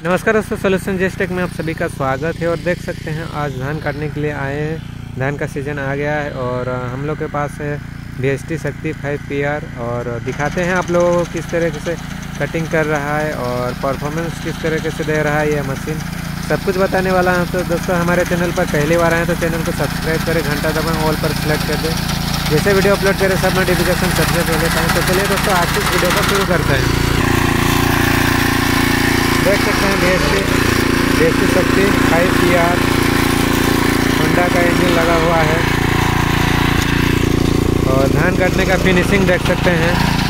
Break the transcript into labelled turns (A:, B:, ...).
A: नमस्कार दोस्तों, सोल्यूशन जेस टेक में आप सभी का स्वागत है। और देख सकते हैं आज धान काटने के लिए आए हैं। धान का सीज़न आ गया है और हम लोग के पास है VST शक्ति 5 PR और दिखाते हैं आप लोगों को किस तरीके से कटिंग कर रहा है और परफॉर्मेंस किस तरीके से दे रहा है ये मशीन, सब कुछ बताने वाला है। तो दोस्तों हमारे चैनल पर पहली बार आए तो चैनल को सब्सक्राइब करें, घंटा दबाएं, ऑल पर सेलेक्ट कर दें, जैसे वीडियो अपलोड करें सब नोटिफिकेशन सबसे पहले पाएँ। तो चलिए दोस्तों आज इस वीडियो को शुरू करते हैं। देख सकते हैं VST शक्ति 5 PR होंडा का इंजन लगा हुआ है और धान काटने का फिनिशिंग देख सकते हैं।